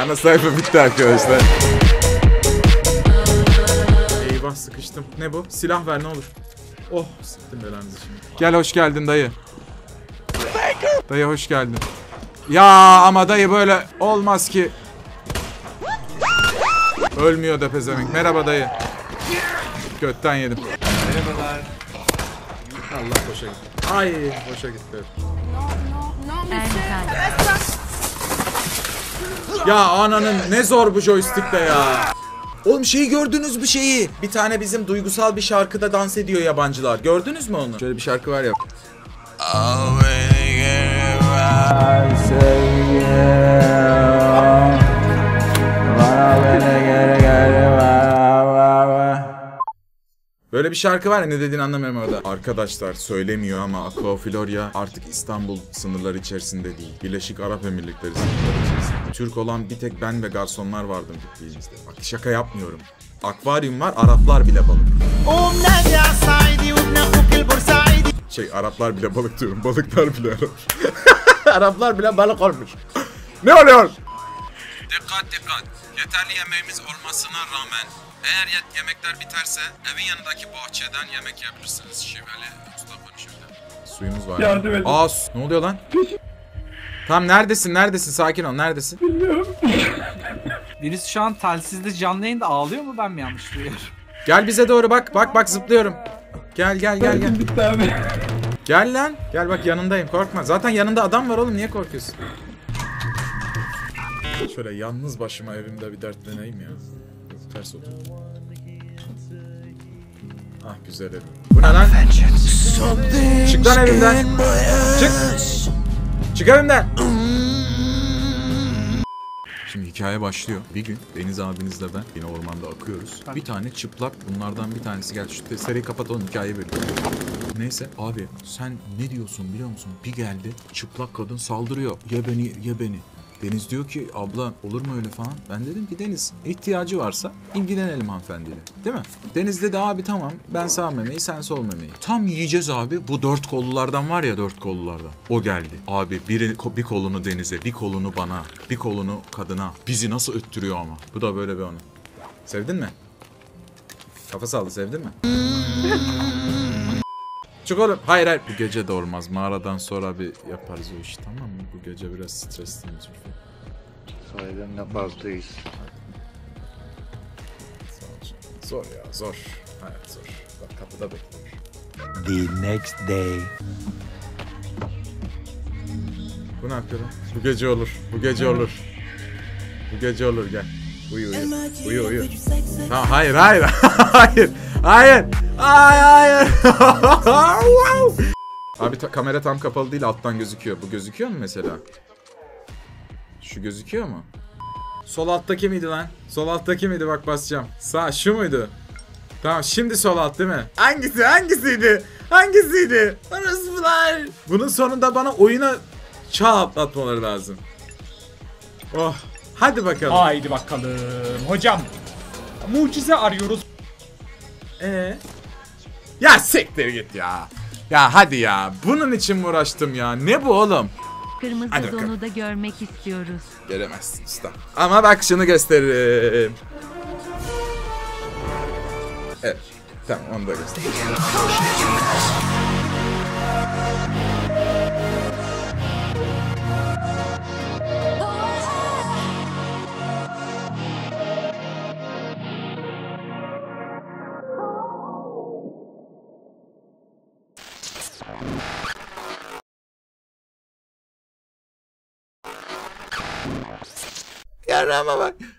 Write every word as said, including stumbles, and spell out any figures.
Ana sayfa bitti arkadaşlar. Eyvah sıkıştım. Ne bu? Silah ver ne olur. Oh sıktım belanızı şimdi. Gel hoş geldin dayı. Dayı hoş geldin. Ya ama dayı böyle olmaz ki. Ölmüyor da pezevenk. Merhaba dayı. Götten yedim. Merhabalar. Allah boşa gitti. Ay boşa gitti. Ya ananın ne zor bu joystick'te ya. Oğlum şeyi gördünüz mü şeyi? Bir tane bizim duygusal bir şarkıda dans ediyor yabancılar. Gördünüz mü onu? Şöyle bir şarkı var ya. Böyle bir şarkı var ya, ne dediğini anlamıyorum orada. Arkadaşlar söylemiyor ama Aqua Floria artık İstanbul sınırları içerisinde değil. Birleşik Arap Emirlikleri sınırları içerisinde. Türk olan bir tek ben ve garsonlar vardı gittiğimizde. Bak şaka yapmıyorum. Akvaryum var, Araplar bile balık. Şey Araplar bile balık diyorum. Balıklar bile Arap. Araplar bile balık olmuş. Ne oluyor? Dikkat dikkat. Yeterli yemeğimiz olmasına rağmen eğer yemekler biterse evin yanındaki bahçeden yemek yiyebilirsiniz. Şiveli usta konuşuyor. Suyumuz var. Yardım edin. Aa su. Ne oluyor lan? Tamam neredesin neredesin sakin ol neredesin? Bilmiyorum. Birisi şu an telsizde canlı yayında ağlıyor mu, ben mi yanlış duyuyorum? Gel bize doğru bak bak bak zıplıyorum. Gel gel gel gel. Bitti abi. Gel lan. Gel bak yanındayım korkma. Zaten yanında adam var oğlum niye korkuyorsun? Şöyle yalnız başıma evimde bir dertleneyim ya. Ters otur. Ah güzel evim. Bu ne lan? Çık lan evimden. Çık. Çık evimden. Şimdi hikaye başlıyor. Bir gün Deniz abinizle ben yine ormanda akıyoruz. Bir tane çıplak bunlardan bir tanesi geldi. Şu seriyi kapatalım hikaye bölümü. Neyse abi sen ne diyorsun biliyor musun? Bir geldi çıplak kadın saldırıyor. Ye beni ye beni. Deniz diyor ki abla olur mu öyle falan. Ben dedim ki Deniz ihtiyacı varsa ilgilenelim hanımefendiyle. Değil mi? Deniz dedi abi tamam ben sağ memeyi sen sol memeyi. Tam yiyeceğiz abi bu dört kollulardan var ya dört kollulardan. O geldi. Abi biri, bir kolunu Deniz'e bir kolunu bana bir kolunu kadına. Bizi nasıl öttürüyor ama. Bu da böyle bir anı. Sevdin mi? Kafa saldı sevdin mi? Çık oğlum. Hayır hayır. Bu gece de olmaz. Mağaradan sonra bir yaparız o işi tamam mı? Bu gece biraz stresliyim. Sahiden ne fazlayız. Zor ya zor. Hayat zor. Bak kapıda bekliyor. The next day. Bu ne yapıyor lan? Bu gece olur. Bu gece olur. Bu gece olur gel. Uyu uyu. Uyu uyu. Tamam hayır hayır. hayır. Hayır. Hayır hayır. Abi ta kamera tam kapalı değil alttan gözüküyor. Bu gözüküyor mu mesela? Şu gözüküyor mu? Sol alttaki miydi lan? Sol alttaki miydi bak basacağım. Sağ şu muydu? Tamam şimdi sol alt değil mi? Hangisi hangisiydi? Hangisiydi? Orospular. Bunun sonunda bana oyuna çağ atlatmaları lazım. Oh. Hadi bakalım. Haydi bakalım. Hocam. Mucize arıyoruz. Ee? Ya siktir git ya. Ya hadi ya. Bunun için mi uğraştım ya? Ne bu oğlum? Kırmızı Hadi bakalım. donu da görmek istiyoruz. Gelemezsin usta. Ama bak şunu gösteririm. Evet. Tamam onu da göstereyim. Yarama bak.